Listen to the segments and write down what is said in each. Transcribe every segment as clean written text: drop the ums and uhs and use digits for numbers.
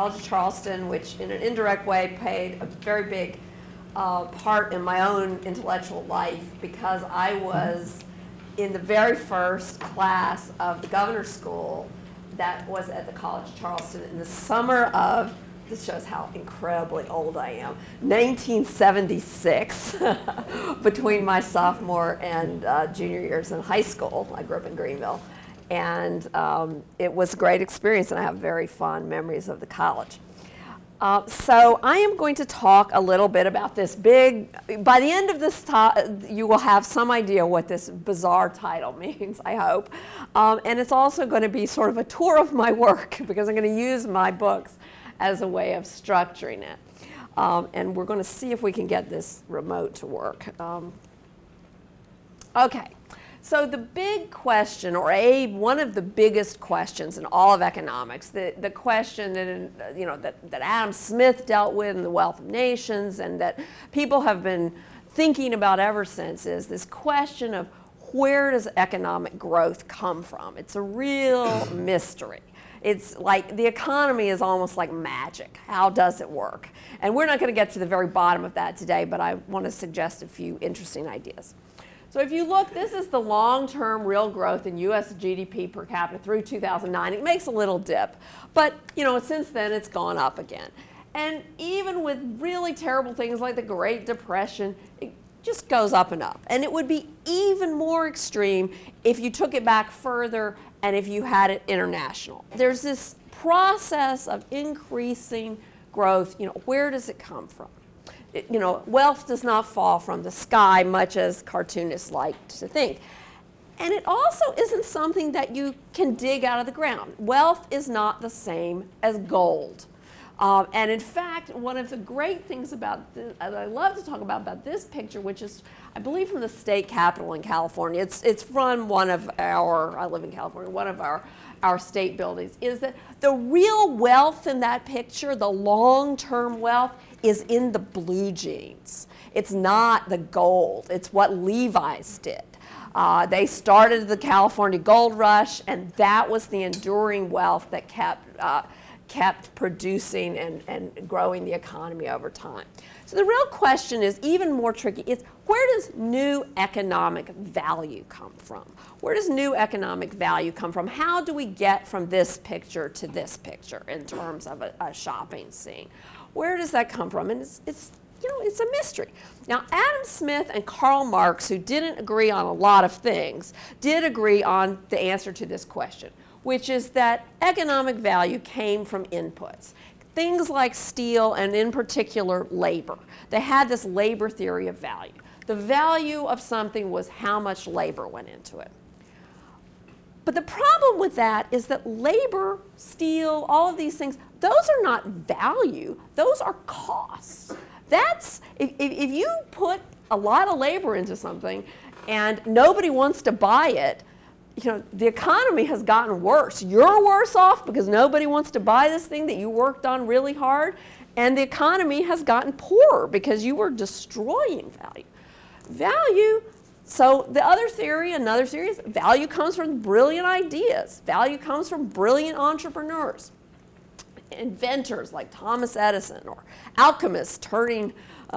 College of Charleston, which in an indirect way played a very big part in my own intellectual life, because I was in the very first class of the governor's school that was at the College of Charleston in the summer of, this shows how incredibly old I am, 1976, between my sophomore and junior years in high school. I grew up in Greenville. And it was a great experience, and I have very fond memories of the college. So I am going to talk a little bit about this big, by the end of this talk, you will have some idea what this bizarre title means, I hope. And it's also going to be sort of a tour of my work, because I'm going to use my books as a way of structuring it. And we're going to see if we can get this remote to work. Okay. So the big question, or one of the biggest questions in all of economics, the question that, that Adam Smith dealt with in The Wealth of Nations, and that people have been thinking about ever since, is this question of where does economic growth come from? It's a real mystery. It's like the economy is almost like magic. How does it work? And we're not going to get to the very bottom of that today, but I want to suggest a few interesting ideas. So if you look, this is the long-term real growth in U.S. GDP per capita through 2009. It makes a little dip, but since then it's gone up again. And even with really terrible things like the Great Depression, it just goes up and up. And it would be even more extreme if you took it back further and if you had it international. There's this process of increasing growth. Where does it come from? Wealth does not fall from the sky, much as cartoonists like to think. And it also isn't something that you can dig out of the ground. Wealth is not the same as gold. And in fact, one of the great things about this, I love to talk about this picture, which is, I believe, from the state capitol in California. It's from one of our, I live in California, one of our state buildings, is that the real wealth in that picture, the long-term wealth, is in the blue jeans. It's not the gold. It's what Levi's did. They started the California gold rush, and that was the enduring wealth that kept producing and growing the economy over time. So the real question is even more tricky. Is where does new economic value come from? Where does new economic value come from? How do we get from this picture to this picture in terms of a shopping scene? Where does that come from? And it's a mystery. Now, Adam Smith and Karl Marx, who didn't agree on a lot of things, did agree on the answer to this question, which is that economic value came from inputs. Things like steel and, in particular, labor. They had this labor theory of value. The value of something was how much labor went into it. But the problem with that is that labor, steel, all of these things, those are not value. Those are costs. That's, if you put a lot of labor into something and nobody wants to buy it, the economy has gotten worse. You're worse off because nobody wants to buy this thing that you worked on really hard, and the economy has gotten poorer because you were destroying value. So the other theory, another theory, is value comes from brilliant ideas. Value comes from brilliant entrepreneurs, inventors like Thomas Edison, or alchemists turning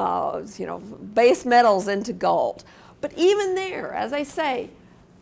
base metals into gold. But even there, as I say,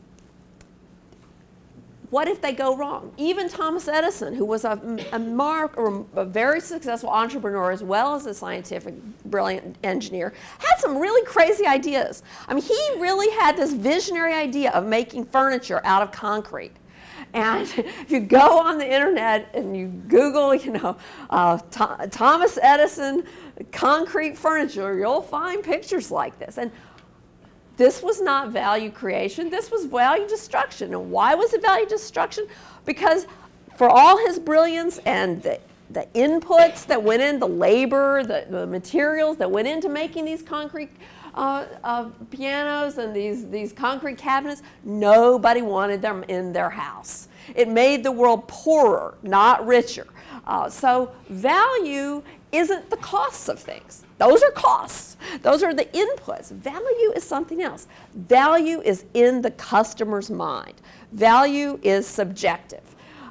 what if they go wrong? Even Thomas Edison, who was a very successful entrepreneur as well as a scientific, brilliant engineer, had some really crazy ideas. I mean, he really had this visionary idea of making furniture out of concrete. And if you go on the internet and you Google, Thomas Edison concrete furniture, you'll find pictures like this. And this was not value creation, this was value destruction. And why was it value destruction? Because for all his brilliance and the inputs that went in, the labor, the materials that went into making these concrete pianos and these concrete cabinets, nobody wanted them in their house. It made the world poorer, not richer. So value isn't the costs of things. Those are costs. Those are the inputs. Value is something else. Value is in the customer's mind. Value is subjective.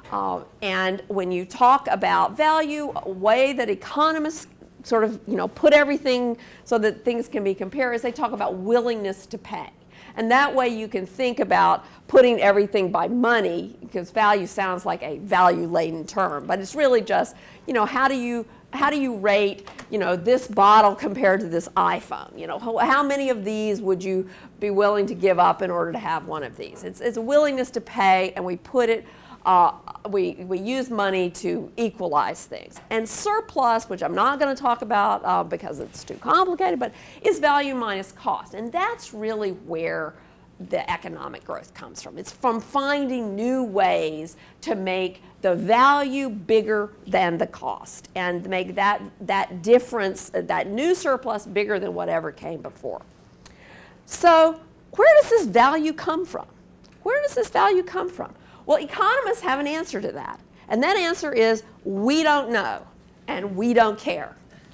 And when you talk about value, a way that economists sort of, put everything so that things can be compared is they talk about willingness to pay. And that way you can think about putting everything by money, because value sounds like a value-laden term, but it's really just, how do you rate, this bottle compared to this iPhone? How many of these would you be willing to give up in order to have one of these? It's a willingness to pay, and we put it, we use money to equalize things. And surplus, which I'm not going to talk about because it's too complicated, but is value minus cost. And that's really where the economic growth comes from. It's from finding new ways to make the value bigger than the cost and make that difference, that new surplus, bigger than whatever came before. So where does this value come from? Where does this value come from? Well, economists have an answer to that. And that answer is, we don't know, and we don't care.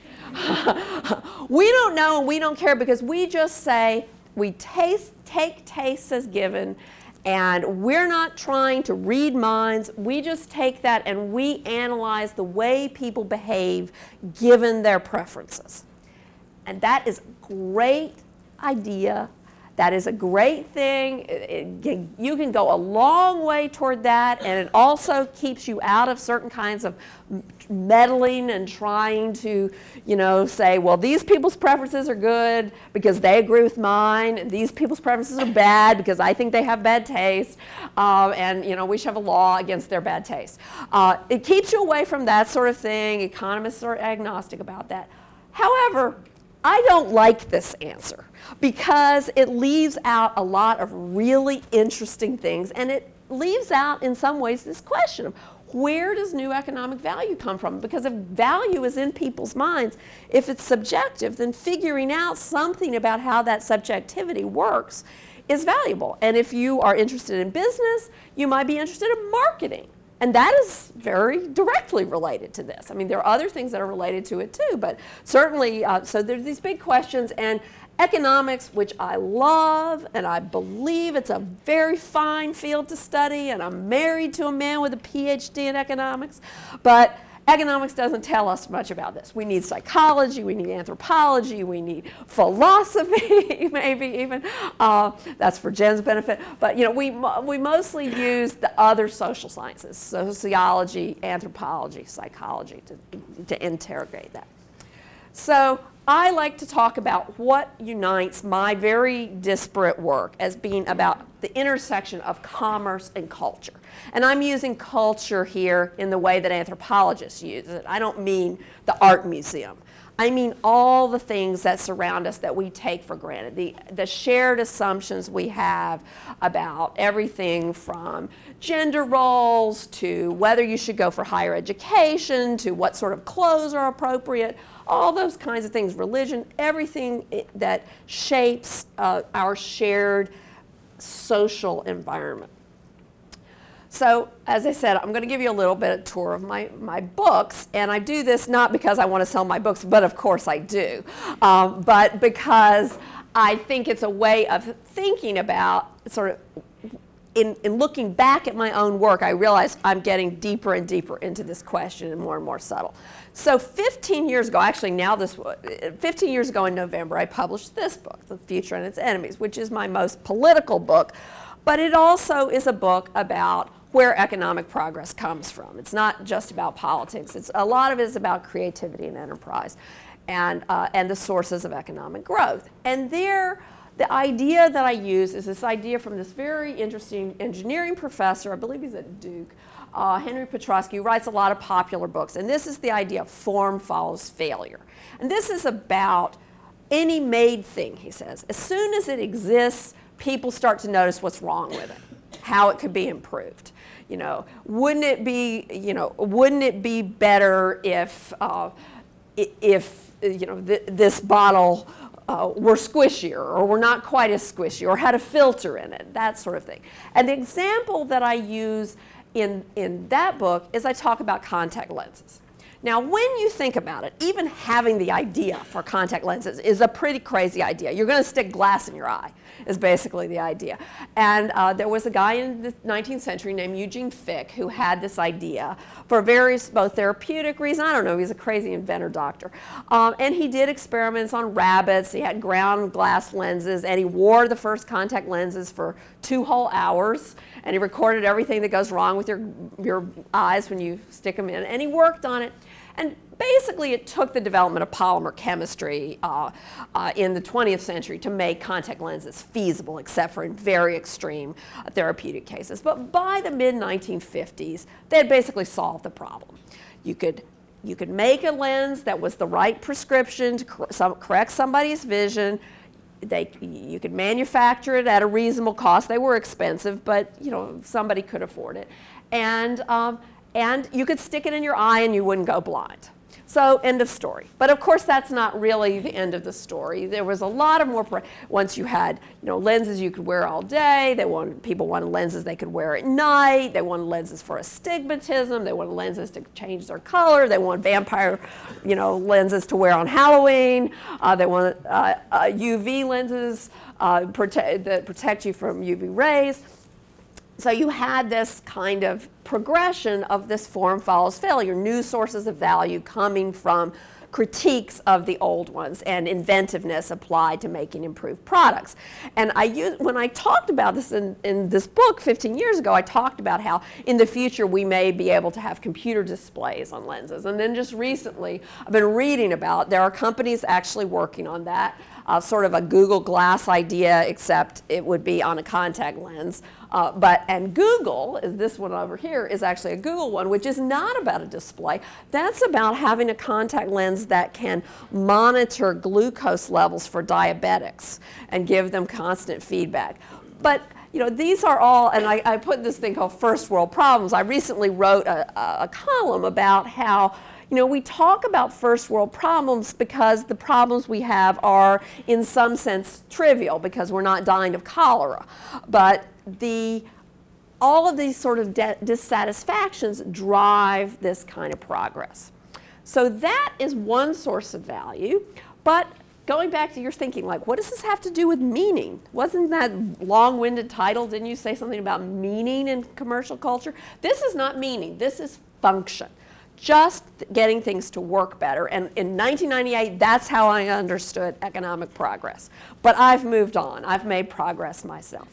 We don't know and we don't care because we just say, we take tastes as given, and we're not trying to read minds. We just take that and we analyze the way people behave given their preferences. And that is a great idea. That is a great thing. You can go a long way toward that, and it also keeps you out of certain kinds of meddling and trying to, say, well, these people's preferences are good because they agree with mine, and these people's preferences are bad because I think they have bad taste, and, we should have a law against their bad taste. It keeps you away from that sort of thing. Economists are agnostic about that. However, I don't like this answer because it leaves out a lot of really interesting things, and it leaves out in some ways this question of where does new economic value come from? Because if value is in people's minds, if it's subjective, then figuring out something about how that subjectivity works is valuable. And if you are interested in business, you might be interested in marketing. And that is very directly related to this. I mean, there are other things that are related to it too, but certainly, so there's these big questions, and economics, which I love, and I believe it's a very fine field to study, and I'm married to a man with a PhD in economics, but economics doesn't tell us much about this. We need psychology, we need anthropology, we need philosophy, maybe even. That's for Jen's benefit. But we mostly use the other social sciences, sociology, anthropology, psychology, to interrogate that. So I like to talk about what unites my very disparate work as being about the intersection of commerce and culture. And I'm using culture here in the way that anthropologists use it. I don't mean the art museum. I mean all the things that surround us that we take for granted, the shared assumptions we have about everything from gender roles to whether you should go for higher education to what sort of clothes are appropriate, all those kinds of things, religion, everything that shapes our shared social environment. So, as I said, I'm going to give you a little bit of tour of my books, and I do this not because I want to sell my books, but of course I do, but because I think it's a way of thinking about sort of, in looking back at my own work, I realize I'm getting deeper and deeper into this question and more subtle. So 15 years ago, actually 15 years ago in November, I published this book, The Future and Its Enemies, which is my most political book, but it also is a book about where economic progress comes from. It's not just about politics. A lot of it is about creativity and enterprise and the sources of economic growth. And there, the idea that I use is this idea from this very interesting engineering professor, I believe he's at Duke, Henry Petrosky, who writes a lot of popular books. And this is the idea of form follows failure. And this is about any made thing, he says. As soon as it exists, people start to notice what's wrong with it, how it could be improved. Wouldn't it be better if this bottle were squishier, or were not quite as squishy, or had a filter in it, that sort of thing. And the example that I use in that book is I talk about contact lenses. Now, when you think about it, even having the idea for contact lenses is a pretty crazy idea. You're going to stick glass in your eye, is basically the idea. And there was a guy in the 19th century named Eugene Fick who had this idea for various, both therapeutic reasons. I don't know, he's a crazy inventor doctor. And he did experiments on rabbits. He had ground glass lenses, and he wore the first contact lenses for 2 whole hours. And he recorded everything that goes wrong with your eyes when you stick them in. And he worked on it. And basically, it took the development of polymer chemistry in the 20th century to make contact lenses feasible, except for in very extreme therapeutic cases. But by the mid-1950s, they had basically solved the problem. You could make a lens that was the right prescription to correct somebody's vision. You could manufacture it at a reasonable cost. They were expensive, but somebody could afford it. And you could stick it in your eye and you wouldn't go blind. So, end of story. But of course, that's not really the end of the story. There was a lot of more, once you had lenses you could wear all day. People wanted lenses they could wear at night. They wanted lenses for astigmatism. They wanted lenses to change their color. They wanted vampire, lenses to wear on Halloween. They wanted UV lenses that protect you from UV rays. So you had this kind of progression of this form follows failure, new sources of value coming from critiques of the old ones and inventiveness applied to making improved products. And when I talked about this in this book 15 years ago, I talked about how in the future we may be able to have computer displays on lenses. And then just recently, I've been reading about there are companies actually working on that. Sort of a Google Glass idea, except it would be on a contact lens. And Google, this one over here, is actually a Google one, which is not about a display. That's about having a contact lens that can monitor glucose levels for diabetics and give them constant feedback. But these are all, and I put this thing called First World Problems. I recently wrote a column about how we talk about first world problems because the problems we have are, in some sense, trivial because we're not dying of cholera. But all of these sort of dissatisfactions drive this kind of progress. So that is one source of value. But going back to your thinking, what does this have to do with meaning? Wasn't that long-winded title? Didn't you say something about meaning in commercial culture? This is not meaning. This is function. Just getting things to work better. And in 1998, that's how I understood economic progress. But I've moved on. I've made progress myself.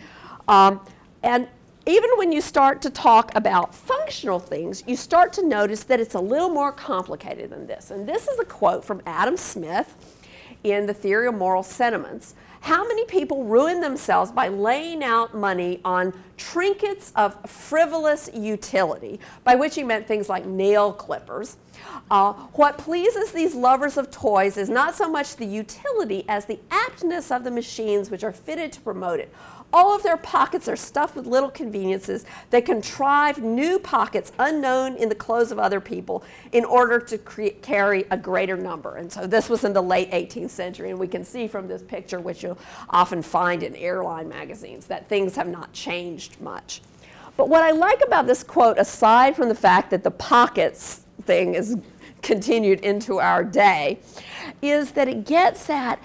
And even when you start to talk about functional things, you start to notice that it's a little more complicated than this. And this is a quote from Adam Smith in The Theory of Moral Sentiments. How many people ruin themselves by laying out money on trinkets of frivolous utility, by which he meant things like nail clippers. What pleases these lovers of toys is not so much the utility as the aptness of the machines which are fitted to promote it. All of their pockets are stuffed with little conveniences. They contrive new pockets unknown in the clothes of other people in order to carry a greater number. And so this was in the late 18th century, and we can see from this picture, which you'll often find in airline magazines, that things have not changed much. But what I like about this quote, aside from the fact that the pockets thing is continued into our day, is that it gets at,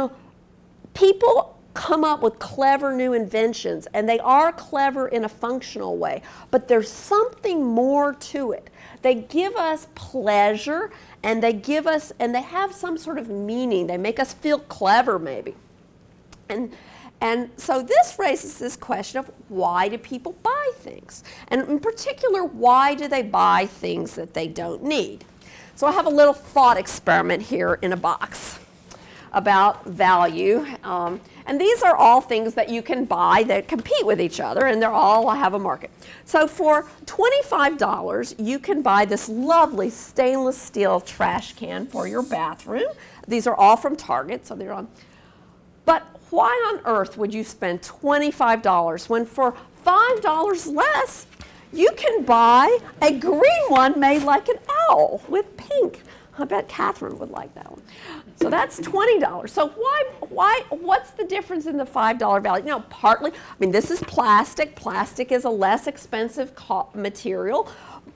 people come up with clever new inventions, and they are clever in a functional way, but there's something more to it. They give us pleasure, and they have some sort of meaning. They make us feel clever, maybe. And so this raises this question of why do people buy things? And in particular, why do they buy things that they don't need? So I have a little thought experiment here in a box about value. And these are all things that you can buy that compete with each other, and they're all have a market. So for $25, you can buy this lovely stainless steel trash can for your bathroom. These are all from Target, so they're on. But why on earth would you spend $25 when for $5 less, you can buy a green one made like an owl with pink? I bet Catherine would like that one. So that's $20. So what's the difference in the $5 value? Partly, this is plastic. Plastic is a less expensive material,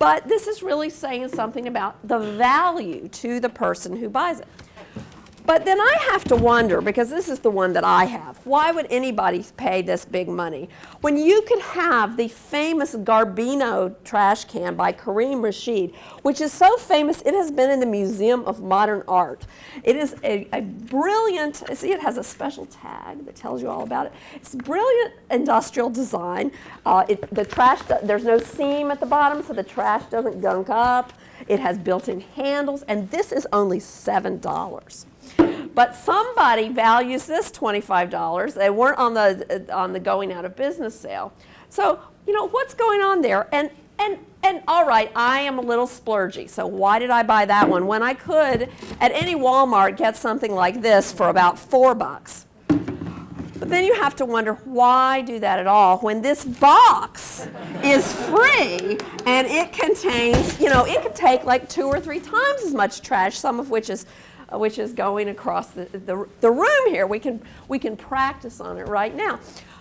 But this is really saying something about the value to the person who buys it. But then I have to wonder, because this is the one that I have, why would anybody pay this big money when you could have the famous Garbino trash can by Karim Rashid, which is so famous it has been in the Museum of Modern Art. It is a brilliant, see, it has a special tag that tells you all about it. It's brilliant industrial design. The trash, there's no seam at the bottom, so the trash doesn't gunk up. It has built-in handles, and this is only $7. But somebody values this $25. They weren't on the going out of business sale. So, you know, what's going on there? And all right, I am a little splurgy. So why did I buy that one when I could at any Walmart get something like this for about $4? But then you have to wonder, why do that at all when this box is free and it contains, you know, it could take like 2 or 3 times as much trash, some of which is going across the room here. We can practice on it right now.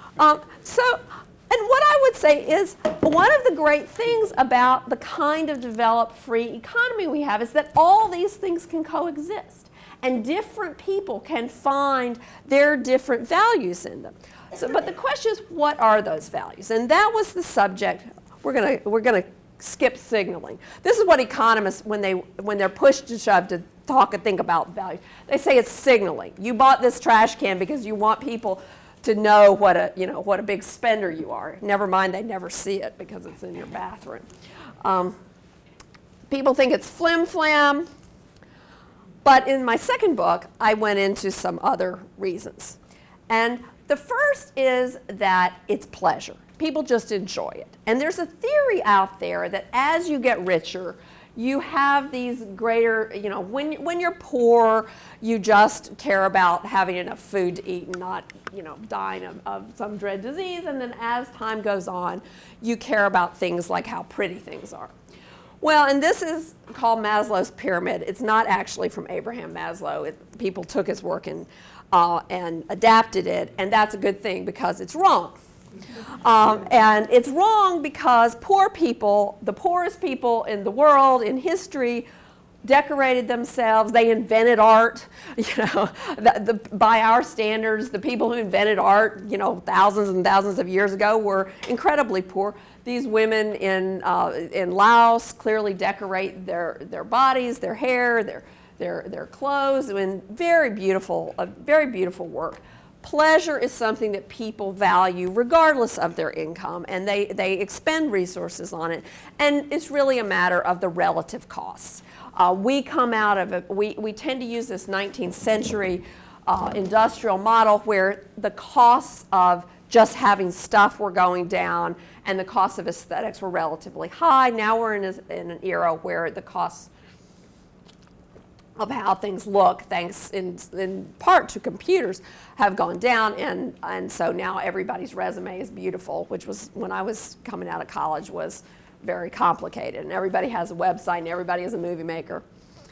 And what I would say is one of the great things about the kind of developed free economy we have is that all these things can coexist. And different people can find their different values in them. But the question is, what are those values? And that was the subject. We're gonna skip signaling. This is what economists, when they're pushed to shove to talk and think about values, they say it's signaling. You bought this trash can because you want people to know what a big spender you are. Never mind, they never see it because it's in your bathroom. People think it's flim-flam. But in my second book, I went into some other reasons. And the first is that it's pleasure. People just enjoy it. And there's a theory out there that as you get richer, you have these greater, you know, when you're poor, you just care about having enough food to eat and not, you know, dying of some dread disease. And then as time goes on, you care about things like how pretty things are. Well, and this is called Maslow's pyramid. It's not actually from Abraham Maslow. People took his work and adapted it, and that's a good thing because it's wrong. And it's wrong because poor people, the poorest people in the world, in history, decorated themselves. They invented art. You know, by our standards, the people who invented art, you know, thousands and thousands of years ago were incredibly poor. These women in Laos clearly decorate their bodies, their hair, their clothes, and very beautiful work. Pleasure is something that people value regardless of their income, and they expend resources on it. And it's really a matter of the relative costs. We come out of it, we tend to use this 19th century industrial model where the costs of just having stuff were going down and the costs of aesthetics were relatively high. Now we're in an era where the costs of how things look, thanks in part to computers, have gone down, and so now everybody's resume is beautiful, which was, when I was coming out of college, was very complicated. And everybody has a website and everybody is a movie maker.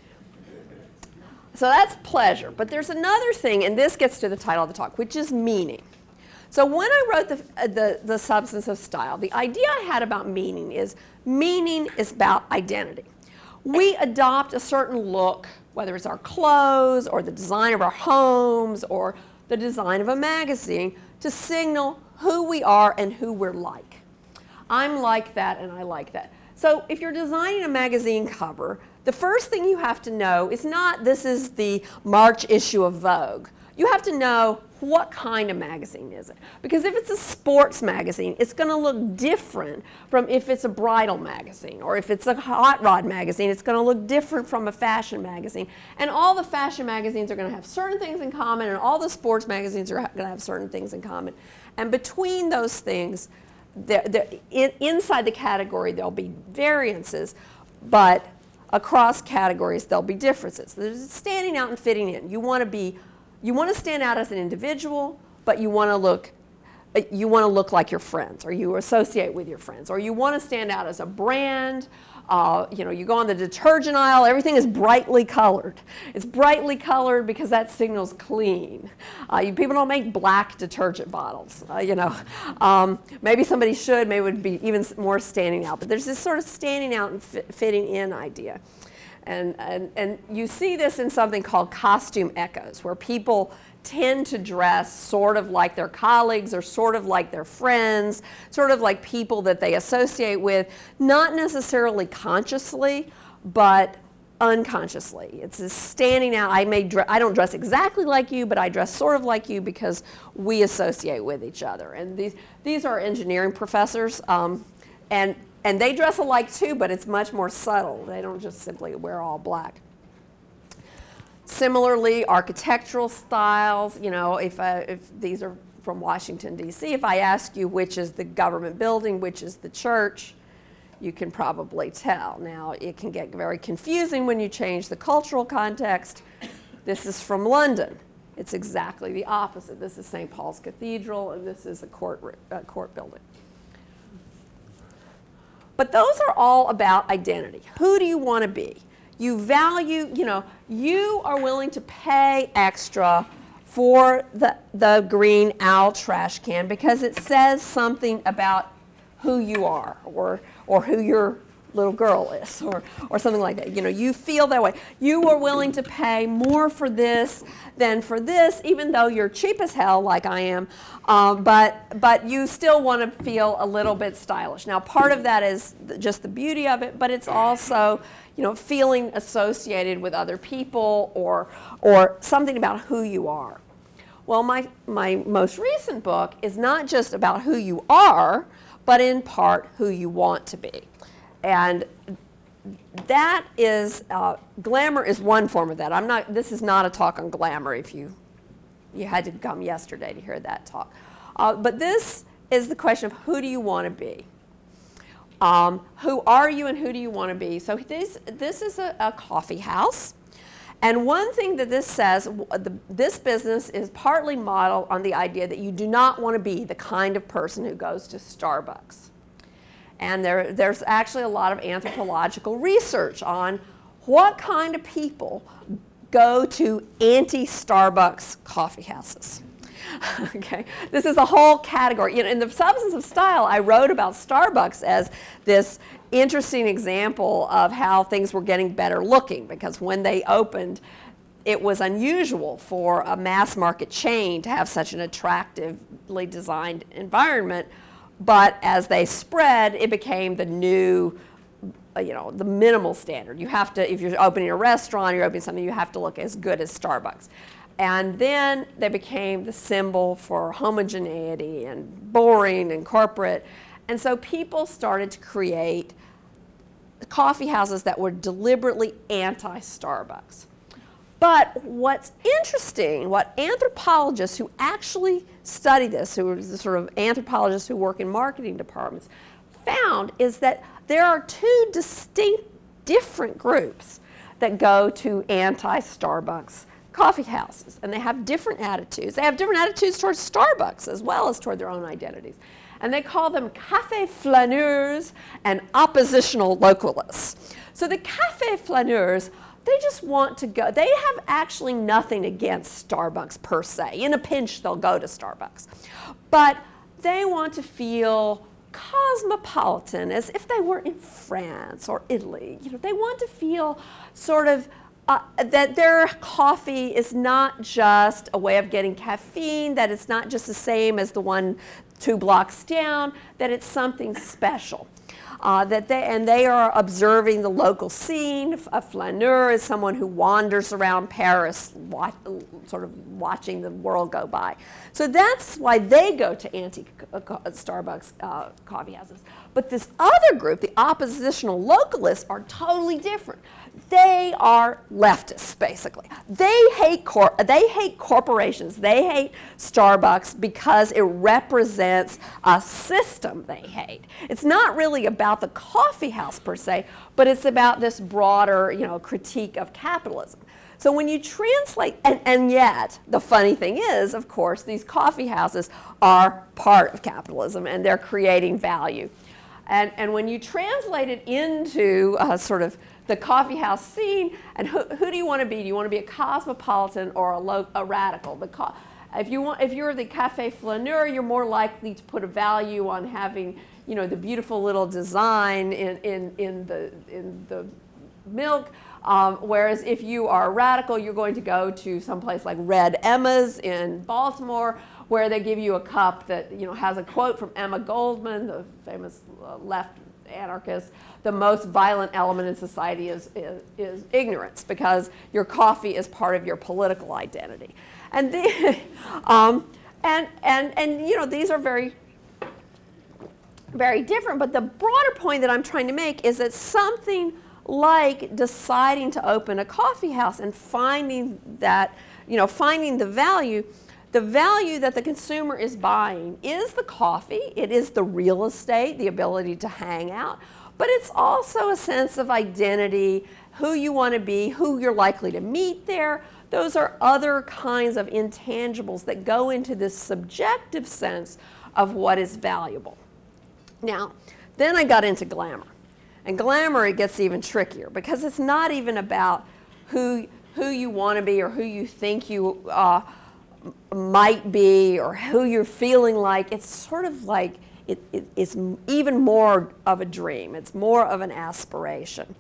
So that's pleasure. But there's another thing, and this gets to the title of the talk, which is meaning. So when I wrote the Substance of Style, the idea I had about meaning is about identity. We adopt a certain look, whether it's our clothes or the design of our homes or the design of a magazine, to signal who we are and who we're like. I'm like that and I like that. So if you're designing a magazine cover, the first thing you have to know is not this is the March issue of Vogue. You have to know what kind of magazine is it. Because if it's a sports magazine, it's going to look different from if it's a bridal magazine. Or if it's a hot rod magazine, it's going to look different from a fashion magazine. And all the fashion magazines are going to have certain things in common, and all the sports magazines are going to have certain things in common. And between those things, inside the category, there'll be variances, but across categories, there'll be differences. There's standing out and fitting in. You want to stand out as an individual, but you want to look you want to look like your friends, or you associate with your friends, or you want to stand out as a brand. You know, you go on the detergent aisle, everything is brightly colored. It's brightly colored because that signals clean. People don't make black detergent bottles, you know. Maybe somebody should, maybe it would be even more standing out. But there's this sort of standing out and fitting in idea. And you see this in something called costume echoes, where people tend to dress sort of like their colleagues or sort of like their friends, sort of like people that they associate with, not necessarily consciously, but unconsciously. It's this standing out. I don't dress exactly like you, but I dress sort of like you because we associate with each other. And these are engineering professors, and they dress alike too, but it's much more subtle. They don't just simply wear all black. Similarly, architectural styles, you know, if these are from Washington, D.C., if I ask you which is the government building, which is the church, you can probably tell. Now, it can get very confusing when you change the cultural context. This is from London. It's exactly the opposite. This is St. Paul's Cathedral, and this is a court building. But those are all about identity. Who do you want to be? You value, you know, you are willing to pay extra for the green owl trash can because it says something about who you are, or who your little girl is, or something like that. You know, you feel that way. You are willing to pay more for this than for this, even though you're cheap as hell, like I am, but you still want to feel a little bit stylish. Now, part of that is just the beauty of it, but it's also, you know, feeling associated with other people, or something about who you are. Well, my most recent book is not just about who you are, but in part who you want to be. And that is, glamour is one form of that. This is not a talk on glamour if you had to come yesterday to hear that talk. But this is the question of who do you want to be? Who are you and who do you want to be? So this is a coffee house. And one thing that this says, this business is partly modeled on the idea that you do not want to be the kind of person who goes to Starbucks. And there's actually a lot of anthropological research on what kind of people go to anti-Starbucks coffee houses. Okay, this is a whole category. You know, in The Substance of Style, I wrote about Starbucks as this interesting example of how things were getting better looking, because when they opened, it was unusual for a mass market chain to have such an attractively designed environment. But as they spread, it became the new, you know, the minimal standard. You have to, if you're opening a restaurant, you're opening something, you have to look as good as Starbucks. And then they became the symbol for homogeneity and boring and corporate. And so people started to create coffee houses that were deliberately anti-Starbucks. But what's interesting, what anthropologists who actually study this, who are the sort of anthropologists who work in marketing departments, found is that there are two distinct, different groups that go to anti-Starbucks coffee houses, and they have different attitudes. They have different attitudes towards Starbucks as well as toward their own identities. And they call them café flaneurs and oppositional localists. So the café flaneurs, they just want to go. They have actually nothing against Starbucks per se. In a pinch, they'll go to Starbucks. But they want to feel cosmopolitan, as if they were in France or Italy. You know, they want to feel sort of that their coffee is not just a way of getting caffeine, that it's not just the same as the one 2 blocks down, that it's something special. They are observing the local scene. A flaneur is someone who wanders around Paris, sort of watching the world go by. So that's why they go to anti-Starbucks coffee houses. But this other group, the oppositional localists, are totally different. They are leftists, basically. They hate corporations. They hate Starbucks because it represents a system they hate. It's not really about the coffee house per se, but it's about this broader, you know, critique of capitalism. So when you translate, and yet the funny thing is, of course, these coffee houses are part of capitalism and they're creating value. And when you translate it into sort of the coffee house scene, and who do you want to be? Do you want to be a cosmopolitan or a radical? If you're the Café Flaneur, you're more likely to put a value on having, you know, the beautiful little design in the milk. Whereas if you are a radical, you're going to go to some place like Red Emma's in Baltimore, where they give you a cup that, you know, has a quote from Emma Goldman, the famous left anarchist: the most violent element in society is ignorance, because your coffee is part of your political identity. And and you know, these are very, very different. But the broader point that I'm trying to make is that something like deciding to open a coffee house and finding that, you know, finding the value that the consumer is buying is the coffee, it is the real estate, the ability to hang out, but it's also a sense of identity, who you want to be, who you're likely to meet there. Those are other kinds of intangibles that go into this subjective sense of what is valuable. Now, then I got into glamour. And glamour, it gets even trickier, because it's not even about who you want to be or who you think you might be or who you're feeling like. It's sort of like it's even more of a dream. It's more of an aspiration.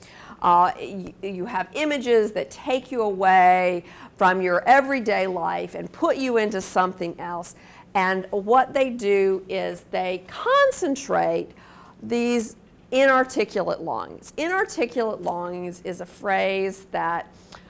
You have images that take you away from your everyday life and put you into something else. And what they do is they concentrate these inarticulate longings. Inarticulate longings is a phrase that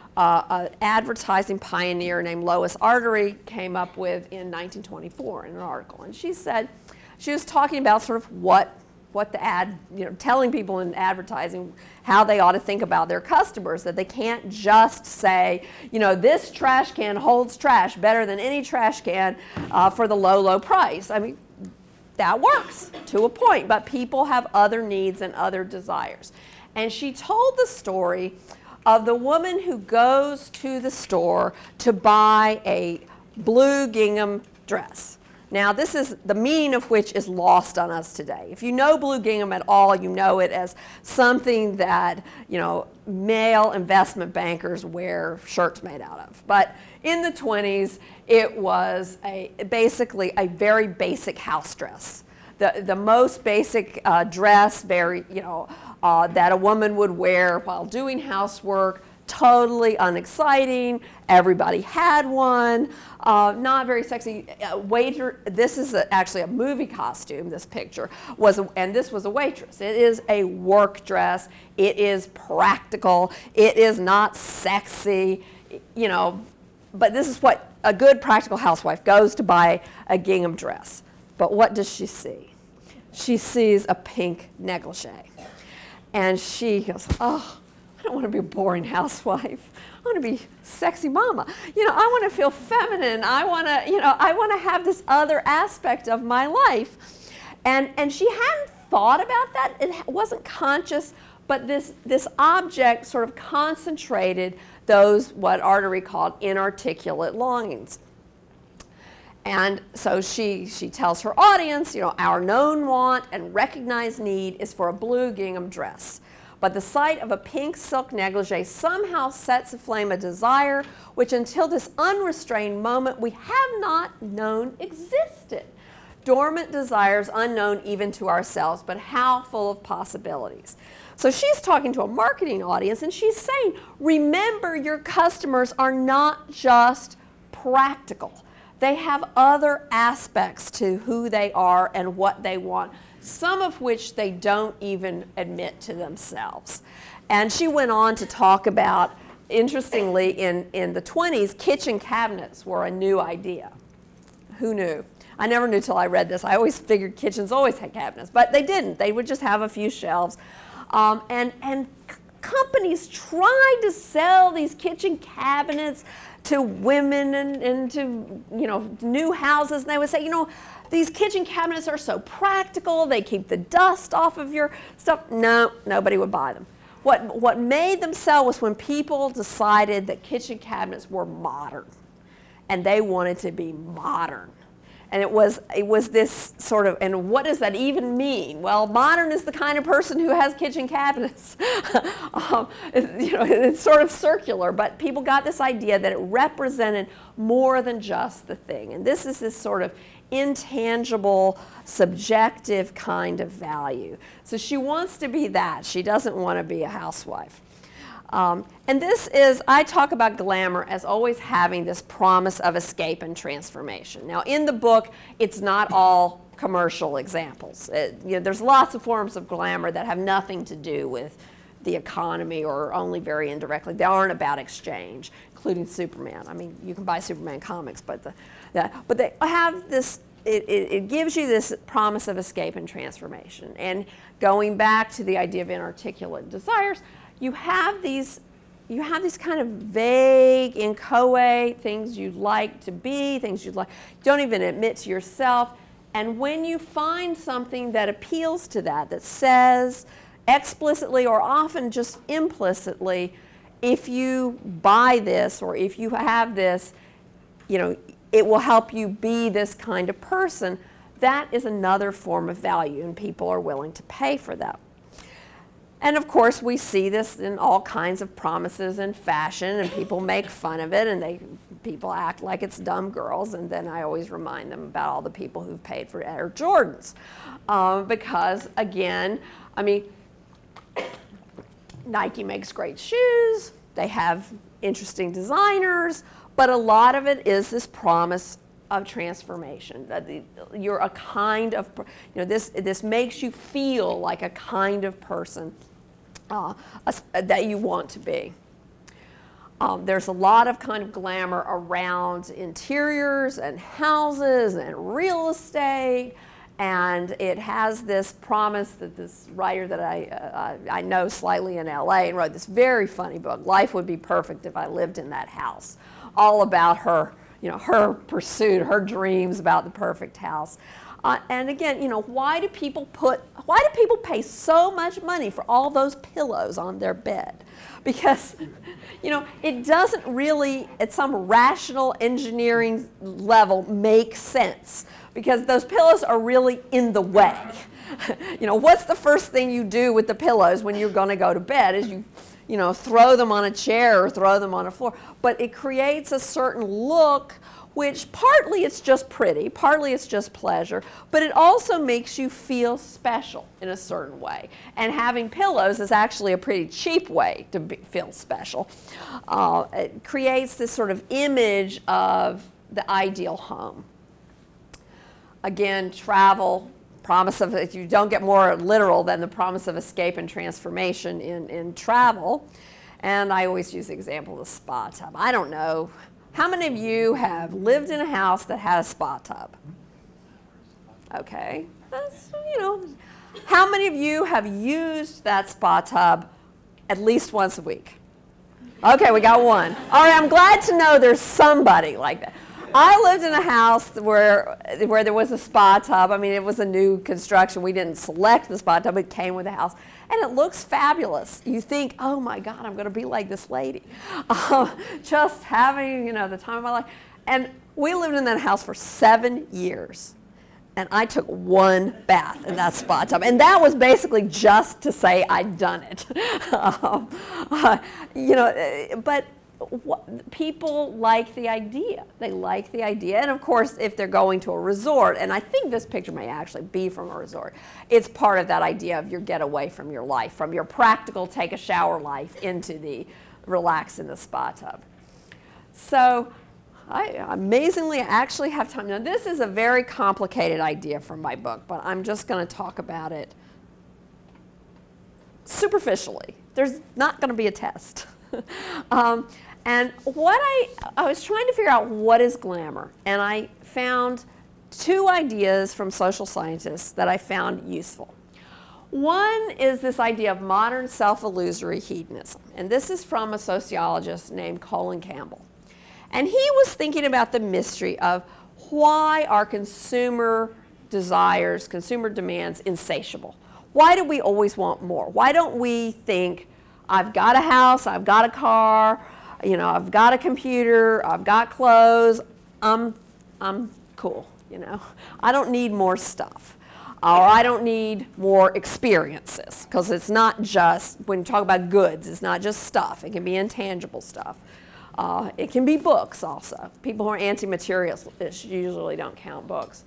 an advertising pioneer named Lois Artery came up with in 1924 in an article. And she said, she was talking about sort of what the ad, you know, telling people in advertising how they ought to think about their customers, that they can't just say, you know, this trash can holds trash better than any trash can for the low, low price. I mean, that works to a point, but people have other needs and other desires. And she told the story of the woman who goes to the store to buy a blue gingham dress. Now, this is the meaning of which is lost on us today. If you know blue gingham at all, you know it as something that, you know, male investment bankers wear shirts made out of. But in the 20s, it was basically a very basic house dress. The most basic dress, very, you know, that a woman would wear while doing housework. Totally unexciting. Everybody had one. Not very sexy. Waiter. This is actually a movie costume. This picture was, and this was a waitress. It is a work dress. It is practical. It is not sexy. You know, but this is what a good practical housewife goes to buy a gingham dress. But what does she see? She sees a pink negligee, and she goes, "Oh, I don't want to be a boring housewife. I want to be sexy mama. You know, I want to feel feminine. I want to, you know, I want to have this other aspect of my life." And she hadn't thought about that. It wasn't conscious, but this object sort of concentrated those, what Artery called inarticulate longings. And so she tells her audience, you know, our known want and recognized need is for a blue gingham dress. But the sight of a pink silk negligee somehow sets aflame a desire which until this unrestrained moment we have not known existed. Dormant desires unknown even to ourselves, but how full of possibilities. So she's talking to a marketing audience and she's saying, remember, your customers are not just practical. They have other aspects to who they are and what they want, some of which they don't even admit to themselves. And she went on to talk about, interestingly, in the 20s, kitchen cabinets were a new idea. Who knew? I never knew till I read this. I always figured kitchens always had cabinets, but they didn't. They would just have a few shelves. And companies tried to sell these kitchen cabinets to women and to, you know, new houses, and they would say, you know, these kitchen cabinets are so practical, they keep the dust off of your stuff. No, nobody would buy them. what made them sell was when people decided that kitchen cabinets were modern, and they wanted to be modern. And it was this sort of, and what does that even mean? Well, modern is the kind of person who has kitchen cabinets. It's sort of circular, but people got this idea that it represented more than just the thing. And this is this sort of intangible, subjective kind of value. So she wants to be that. She doesn't want to be a housewife. And this is, I talk about glamour as always having this promise of escape and transformation. Now, in the book, it's not all commercial examples. There's lots of forms of glamour that have nothing to do with the economy or only very indirectly. They aren't about exchange, including Superman. I mean, you can buy Superman comics, but they have this, it gives you this promise of escape and transformation. And going back to the idea of inarticulate desires, you have these kind of vague, inchoate things you'd like to be, things you'd like, don't even admit to yourself. And when you find something that appeals to that, that says explicitly or often just implicitly, if you buy this or if you have this, it will help you be this kind of person, that is another form of value, and people are willing to pay for that. And of course, we see this in all kinds of promises in fashion, and people make fun of it, and people act like it's dumb girls, and then I always remind them about all the people who've paid for Air Jordans. Because, again, I mean, Nike makes great shoes, they have interesting designers, but a lot of it is this promise of transformation. You're a kind of, this makes you feel like a kind of person that you want to be. There's a lot of kind of glamour around interiors and houses and real estate, and it has this promise that this writer that I know slightly in LA and wrote this very funny book, Life Would Be Perfect If I Lived in That House, all about her, her pursuit, her dreams about the perfect house. And again, why do people pay so much money for all those pillows on their bed? Because, it doesn't really, at some rational engineering level, make sense. Because those pillows are really in the way. What's the first thing you do with the pillows when you're going to go to bed is you throw them on a chair or throw them on a floor. But it creates a certain look which partly it's just pretty, partly it's just pleasure, but it also makes you feel special in a certain way. And having pillows is actually a pretty cheap way to feel special. It creates this sort of image of the ideal home. Again, travel, promise of, if you don't get more literal than the promise of escape and transformation in travel. And I always use the example of the spa tub. I don't know, how many of you have lived in a house that had a spa tub? Okay, that's, how many of you have used that spa tub at least once a week? Okay, we got one. All right, I'm glad to know there's somebody like that. I lived in a house where there was a spa tub. I mean, it was a new construction. We didn't select the spa tub. It came with the house. And it looks fabulous. You think, oh my God, I'm going to be like this lady. Just having, the time of my life. And we lived in that house for 7 years. And I took one bath in that spa tub. And that was basically just to say I'd done it. But people like the idea. They like the idea. And of course, if they're going to a resort, and I think this picture may actually be from a resort, it's part of that idea of your get away from your life, from your practical take a shower life into the relax in the spa tub. So I amazingly actually have time. Now this is a very complicated idea from my book, but I'm just going to talk about it superficially. There's not going to be a test. And what I was trying to figure out what is glamour, and I found two ideas from social scientists that I found useful. One is this idea of modern self-illusory hedonism, and this is from a sociologist named Colin Campbell. And he was thinking about the mystery of why are consumer desires, consumer demands insatiable? Why do we always want more? Why don't we think, I've got a house, I've got a car, you know, I've got a computer, I've got clothes, I'm cool, you know. I don't need more stuff. Or I don't need more experiences, because it's not just, when you talk about goods, it's not just stuff. It can be intangible stuff. It can be books also. People who are anti-materialists usually don't count books.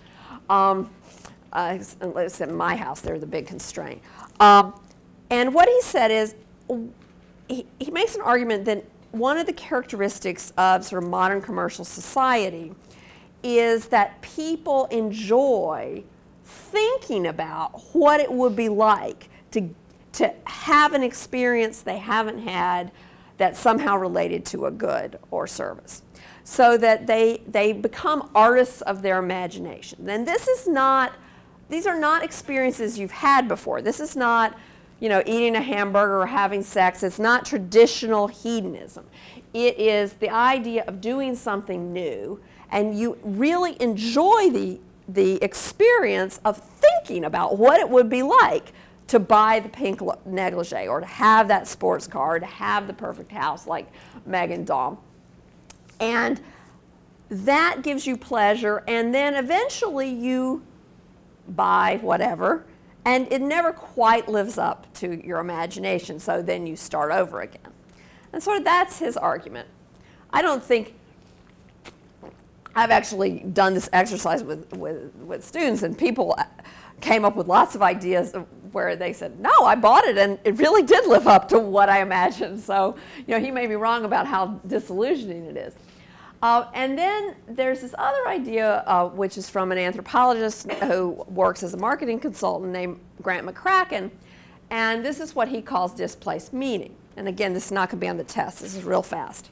Unless in my house, they're the big constraint. And what he said is, he makes an argument that one of the characteristics of sort of modern commercial society is that people enjoy thinking about what it would be like to have an experience they haven't had that's somehow related to a good or service. So that they become artists of their imagination. And these are not experiences you've had before. This is not, you know, eating a hamburger or having sex. It's not traditional hedonism. It is the idea of doing something new, and you really enjoy the experience of thinking about what it would be like to buy the pink negligee, or to have that sports car, or to have the perfect house like Megan Daum. And that gives you pleasure, and then eventually you buy whatever, and it never quite lives up to your imagination, so then you start over again. And so that's his argument. I don't think, I've actually done this exercise with students, and people came up with lots of ideas where they said, no, I bought it and it really did live up to what I imagined. So, you know, he may be wrong about how disillusioning it is. And then there's this other idea, which is from an anthropologist who works as a marketing consultant named Grant McCracken. And this is what he calls displaced meaning. And again, this is not going to be on the test. This is real fast.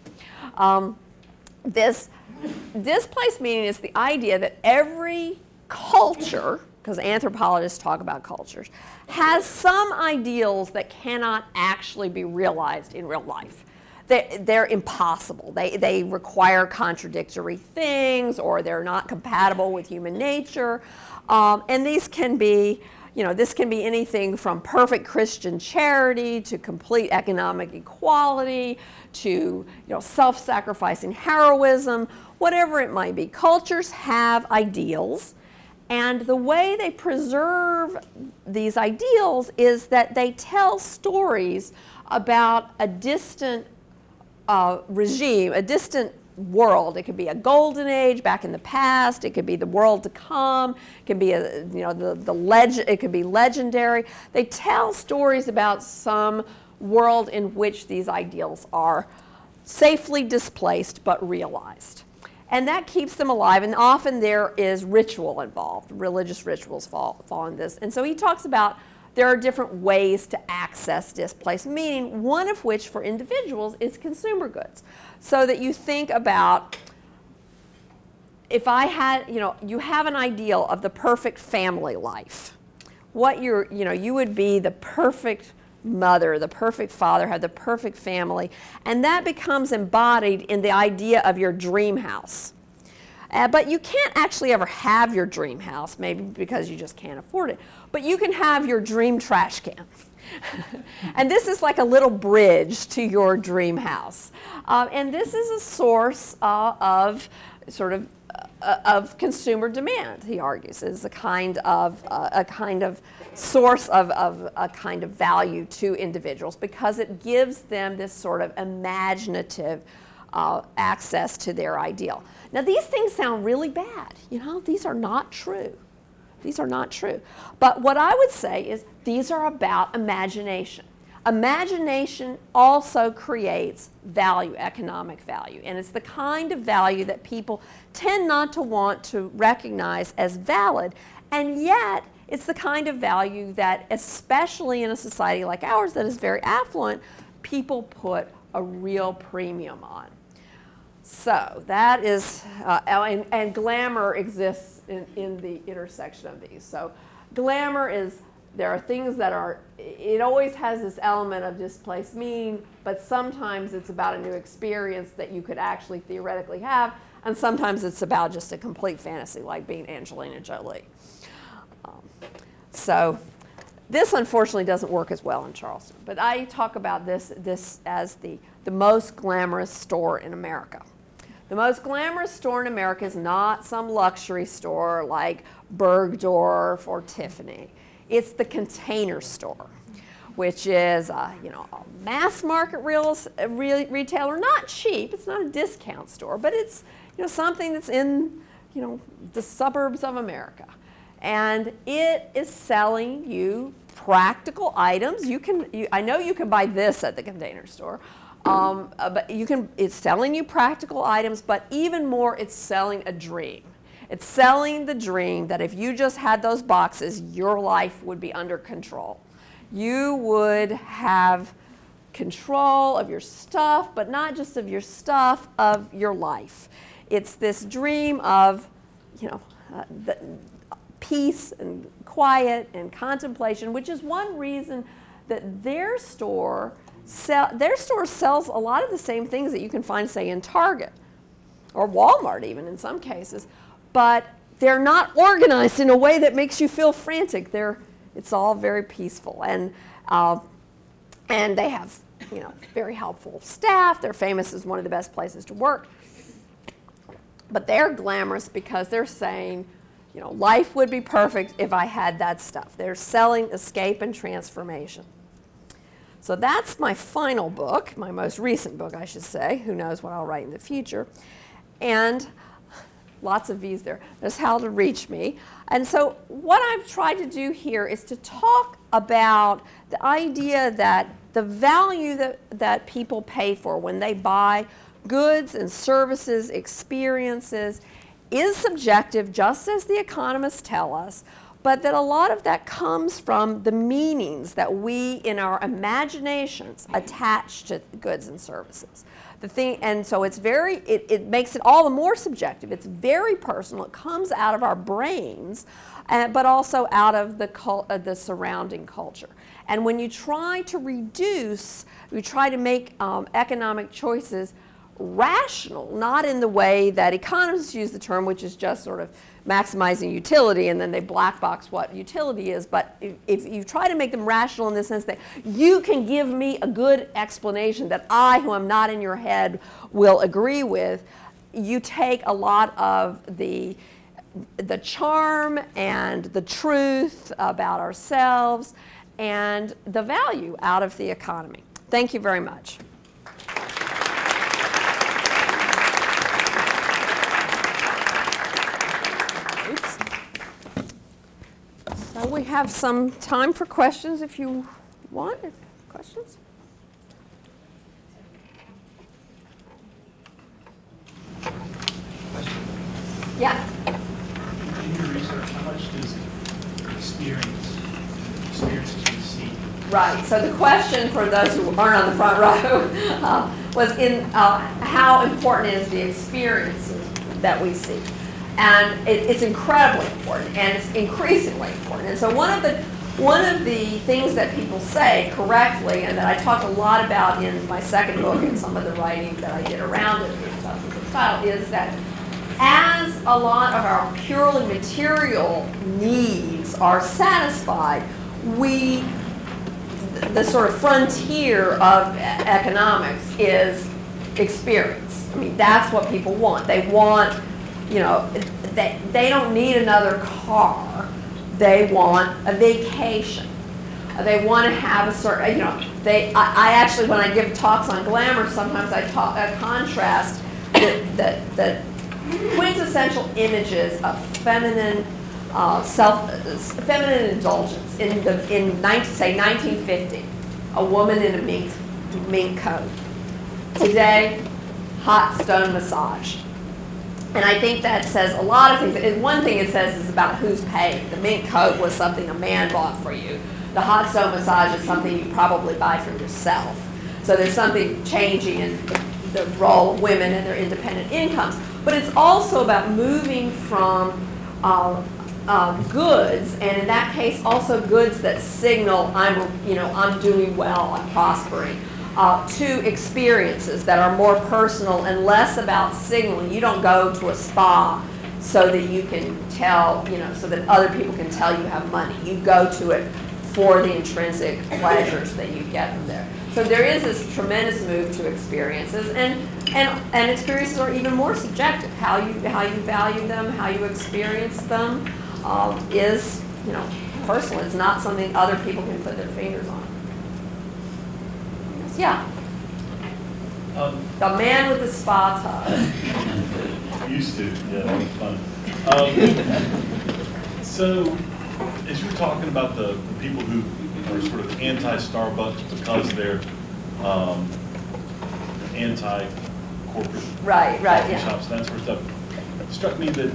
This displaced meaning is the idea that every culture, because anthropologists talk about cultures, has some ideals that cannot actually be realized in real life. They're impossible. They require contradictory things, or they're not compatible with human nature. And these can be, you know, this can be anything from perfect Christian charity to complete economic equality to, you know, self-sacrificing heroism, whatever it might be. Cultures have ideals, and the way they preserve these ideals is that they tell stories about a distant regime, a distant world. It could be a golden age back in the past. It could be the world to come. It could be it could be legendary. They tell stories about some world in which these ideals are safely displaced but realized. And that keeps them alive, and often there is ritual involved. Religious rituals fall in this. And so he talks about there are different ways to access displaced meaning, one of which for individuals is consumer goods. So that you think about, if I had, you know, you have an ideal of the perfect family life. You would be the perfect mother, the perfect father, have the perfect family, and that becomes embodied in the idea of your dream house. But you can't actually ever have your dream house, maybe because you just can't afford it. But you can have your dream trash can. And this is like a little bridge to your dream house. And this is a source of consumer demand, he argues. It's a kind of source of a kind of value to individuals, because it gives them this sort of imaginative access to their ideal. Now, these things sound really bad. You know, these are not true. These are not true. But what I would say is these are about imagination. Imagination also creates value, economic value, and it's the kind of value that people tend not to want to recognize as valid, and yet it's the kind of value that, especially in a society like ours that is very affluent, people put a real premium on. So that is, and glamour exists in the intersection of these. So glamour is, there are things that are, it always has this element of displaced meaning, but sometimes it's about a new experience that you could actually theoretically have, and sometimes it's about just a complete fantasy, like being Angelina Jolie. So This, unfortunately, doesn't work as well in Charleston. But I talk about this as the most glamorous store in America. The most glamorous store in America is not some luxury store like Bergdorf or Tiffany. It's the Container Store, which is a mass market retailer, not cheap. It's not a discount store, but it's something that's in the suburbs of America, and it is selling you practical items. I know you can buy this at the Container Store. But it's selling you practical items, but even more, it's selling a dream. It's selling the dream that if you just had those boxes, your life would be under control. You would have control of your stuff, but not just of your stuff, of your life. It's this dream of, the peace and quiet and contemplation, which is one reason that their store sells a lot of the same things that you can find, say, in Target or Walmart even in some cases, but they're not organized in a way that makes you feel frantic. It's all very peaceful, and they have very helpful staff. They're famous as one of the best places to work, but they're glamorous because they're saying, life would be perfect if I had that stuff. They're selling escape and transformation. So that's my final book, my most recent book, I should say. Who knows what I'll write in the future. And lots of V's there. There's How to Reach Me. And so what I've tried to do here is to talk about the idea that the value that people pay for when they buy goods and services, experiences, is subjective, just as the economists tell us, but that a lot of that comes from the meanings that we, in our imaginations, attach to goods and services. And so it makes it all the more subjective. It's very personal. It comes out of our brains, but also out of the surrounding culture. And when you try to make economic choices rational, not in the way that economists use the term, which is just sort of maximizing utility, and then they black box what utility is. But if you try to make them rational in the sense that you can give me a good explanation that I, who am not in your head, will agree with, you take a lot of the charm and the truth about ourselves and the value out of the economy. Thank you very much. So we have some time for questions if you want. Questions? Yeah. In your research, how much does experiences we see? Right. So the question for those who aren't on the front row was how important is the experiences that we see? And it's incredibly important, and it's increasingly important. And so one of the things that people say correctly, and that I talked a lot about in my second book and some of the writing that I did around it, Substance and Style, is that as a lot of our purely material needs are satisfied, the sort of frontier of economics is experience. I mean, that's what people want. They want, they don't need another car. They want a vacation. They want to have a certain, I actually, when I give talks on glamour, sometimes I contrast the quintessential images of feminine feminine indulgence in say 1950, a woman in a mink coat. Today, hot stone massage. And I think that says a lot of things. And one thing it says is about who's paying. The mink coat was something a man bought for you. The hot stone massage is something you probably buy for yourself. So there's something changing in the role of women and their independent incomes. But it's also about moving from goods, and in that case also goods that signal I'm doing well, I'm prospering, to experiences that are more personal and less about signaling. You don't go to a spa so that you can tell, so that other people can tell you have money. You go to it for the intrinsic pleasures that you get from there. So there is this tremendous move to experiences, and experiences are even more subjective. How you value them, how you experience them, is, you know, personal. It's not something other people can put their fingers on. Yeah. The man with the spa tub. Used to, yeah, that was fun. So, as you're talking about the people who are sort of anti-Starbucks because they're anti-corporate right, coffee yeah. shops, that sort of stuff, it struck me that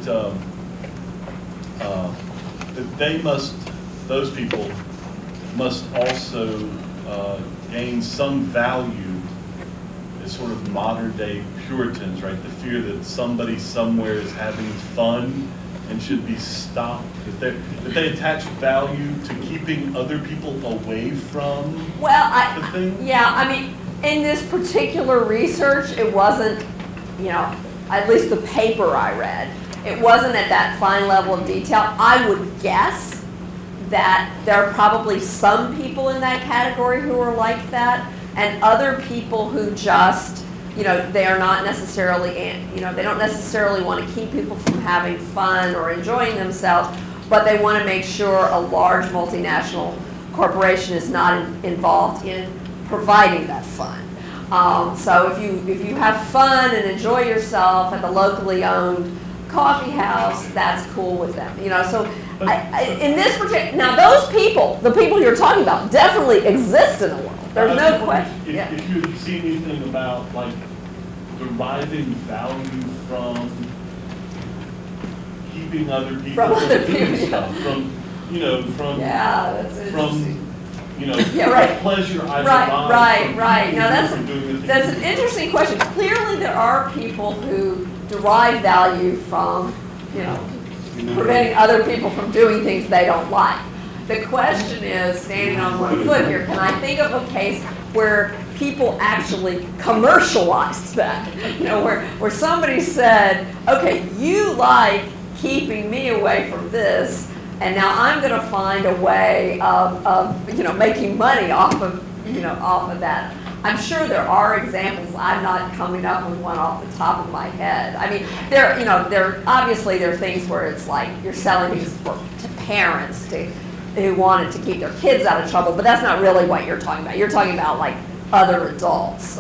those people must also gain some value as sort of modern day Puritans, right? The fear that somebody somewhere is having fun and should be stopped. That they attach value to keeping other people away from the thing? Yeah, I mean, in this particular research, it wasn't, you know, at least the paper I read, it wasn't at that fine level of detail. I would guess that there are probably some people in that category who are like that, and other people who just, you know, they are not necessarily, you know, they don't necessarily want to keep people from having fun or enjoying themselves, but they want to make sure a large multinational corporation is not involved in providing that fun. So if you have fun and enjoy yourself at the locally owned coffee house, that's cool with them. You know, so in this particular, now those people, the people you're talking about, definitely exist in the world. There's no question. If you had seen anything about like deriving value from keeping other people From other doing people, stuff, from, you know, from that's interesting. You know, yeah, right. pleasure I right. Now that's that's an interesting question. Clearly, there are people who derive value from, you know, preventing other people from doing things they don't like. The question is, standing on one foot here, can I think of a case where people actually commercialized that? You know, where somebody said, okay, you like keeping me away from this, and now I'm going to find a way of you know, making money off of, you know, off of that. I'm sure there are examples. I'm not coming up with one off the top of my head. I mean, there, you know, obviously there are things where it's like you're selling these to parents who wanted to keep their kids out of trouble, but that's not really what you're talking about. You're talking about like other adults.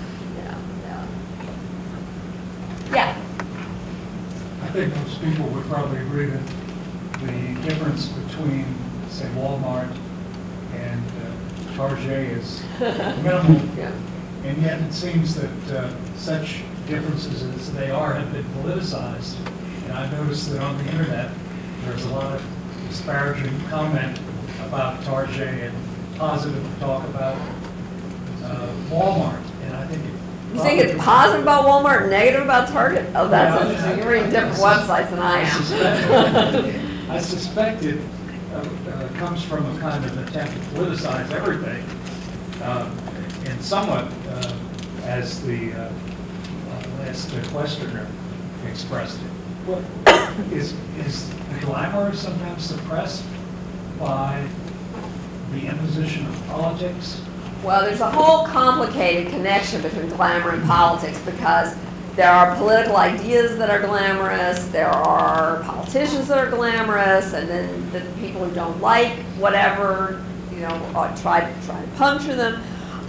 Yeah. I think most people would probably agree that the difference between, say, Walmart and Target is minimal, Yeah. and yet it seems that such differences as they are have been politicized. And I've noticed that on the internet, there's a lot of disparaging comment about Target and positive talk about Walmart. And I think You think it's positive about Walmart and negative about Target? Oh, that's interesting. You're reading different websites than I am. I suspect it comes from a kind of attempt to politicize everything, and somewhat, as the last questioner expressed it. What is the glamour sometimes suppressed by the imposition of politics? Well, there's a whole complicated connection between glamour and politics, because there are political ideas that are glamorous, there are politicians that are glamorous, and then the people who don't like whatever, you know, try to puncture them.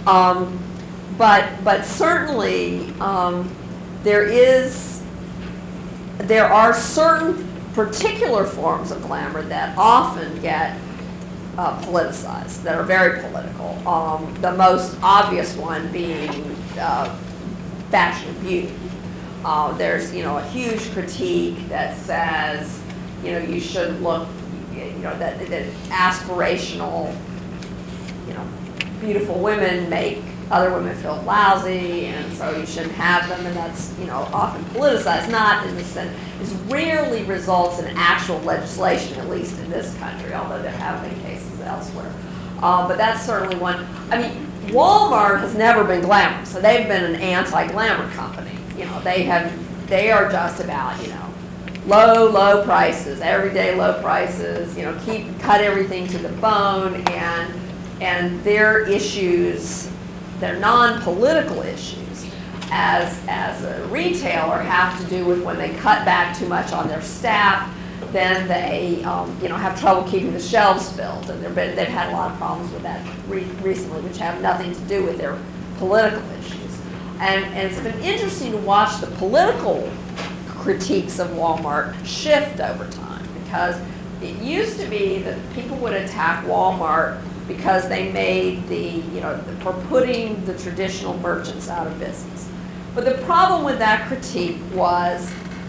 But certainly there are certain particular forms of glamour that often get politicized, that are very political. The most obvious one being fashion and beauty. There's, you know, a huge critique that says, you know, you should look, you know, that aspirational, you know, beautiful women make other women feel lousy, and so you shouldn't have them, and that's, you know, often politicized, not in the sense, this rarely results in actual legislation, at least in this country, although there have been cases elsewhere. But that's certainly one. I mean, Walmart has never been glamorous, so they've been an anti-glamour company. You know, they are just about, you know, low prices, everyday low prices, you know, cut everything to the bone, and their issues, their non-political issues as a retailer have to do with when they cut back too much on their staff, then they you know, have trouble keeping the shelves filled, and they've had a lot of problems with that recently, which have nothing to do with their political issues. And it's been interesting to watch the political critiques of Walmart shift over time, because it used to be that people would attack Walmart because they made for putting the traditional merchants out of business. But the problem with that critique was,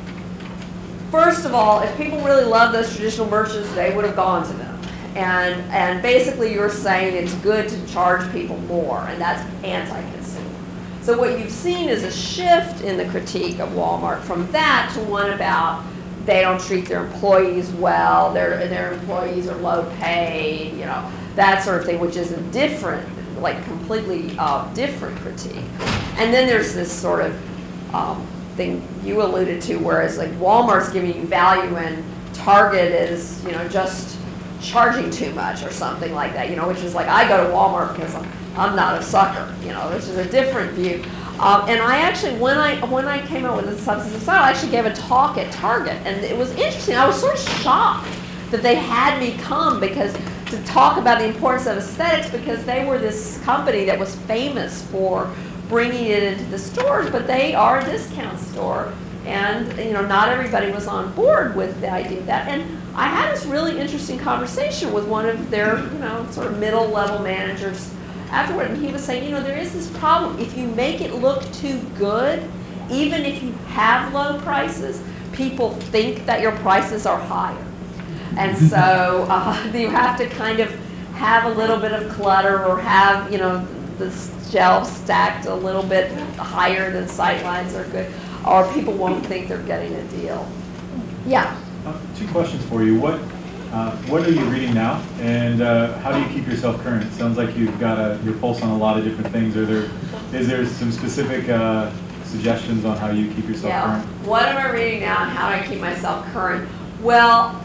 first of all, if people really love those traditional merchants, they would have gone to them. And basically you're saying it's good to charge people more, and that's anti-consumer. So what you've seen is a shift in the critique of Walmart from that to one about they don't treat their employees well, their employees are low paid, you know, that sort of thing, which is a different, like completely different critique. And then there's this sort of thing you alluded to, whereas like Walmart's giving you value and Target is, you know, just charging too much or something like that, you know, which is like, I go to Walmart because I'm not a sucker, you know, which is a different view. And I actually, when I came out with the Substance of Style, I actually gave a talk at Target, and it was interesting. I was sort of shocked that they had me come to talk about the importance of aesthetics, because they were this company that was famous for bringing it into the stores, but they are a discount store, and you know, not everybody was on board with the idea of that. And I had this really interesting conversation with one of their, you know, sort of middle-level managers afterward, and he was saying, you know, there is this problem. If you make it look too good, even if you have low prices, people think that your prices are higher. And so you have to kind of have a little bit of clutter, or have, you know, the shelves stacked a little bit higher than sightlines are good, or people won't think they're getting a deal. Yeah? Two questions for you. What are you reading now, and how do you keep yourself current? It sounds like you've got your pulse on a lot of different things. Is there some specific suggestions on how you keep yourself current? What am I reading now, and how do I keep myself current? Well,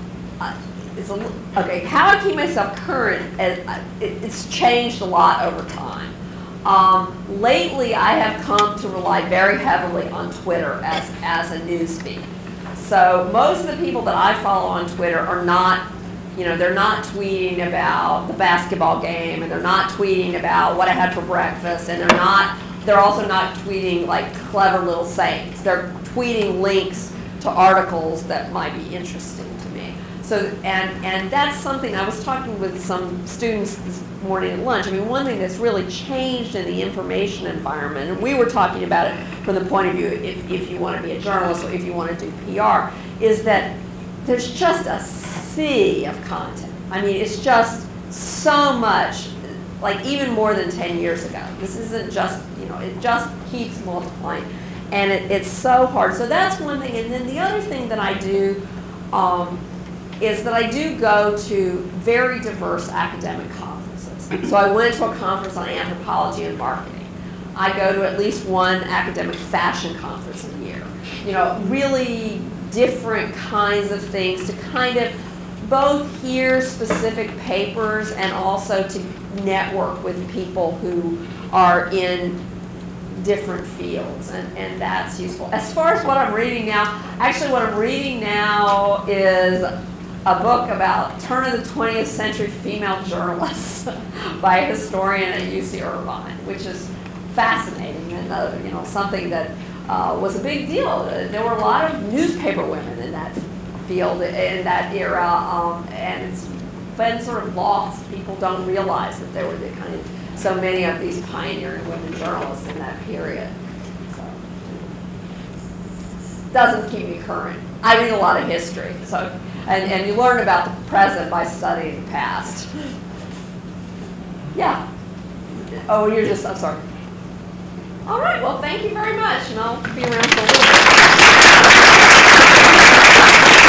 okay, how I keep myself current, it's changed a lot over time. Lately, I have come to rely very heavily on Twitter as a news feed. So most of the people that I follow on Twitter are not, you know, they're not tweeting about the basketball game, and they're not tweeting about what I had for breakfast, and they're also not tweeting like clever little sayings. They're tweeting links to articles that might be interesting to me. So, and that's something, I was talking with some students this morning at lunch. I mean, one thing that's really changed in the information environment, and we were talking about it from the point of view, if you want to be a journalist or if you want to do PR, is that there's just a sea of content. I mean, it's just so much, like even more than 10 years ago. This isn't just, you know, it just keeps multiplying, and it's so hard. So that's one thing. And then the other thing that I do is that I do go to very diverse academic conferences. So I went to a conference on anthropology and marketing. I go to at least one academic fashion conference a year. You know, really different kinds of things to kind of both hear specific papers and also to network with people who are in different fields, and that's useful. As far as what I'm reading now, actually what I'm reading now is a book about turn of the 20th century female journalists by a historian at UC Irvine, which is fascinating, and you know, something that was a big deal. There were a lot of newspaper women in that field in that era, and it's been sort of lost. People don't realize that there were so many of these pioneering women journalists in that period. So, doesn't keep me current. I read a lot of history, so and you learn about the present by studying the past. Yeah. Oh, I'm sorry. All right, well, thank you very much, and I'll be around for a little bit.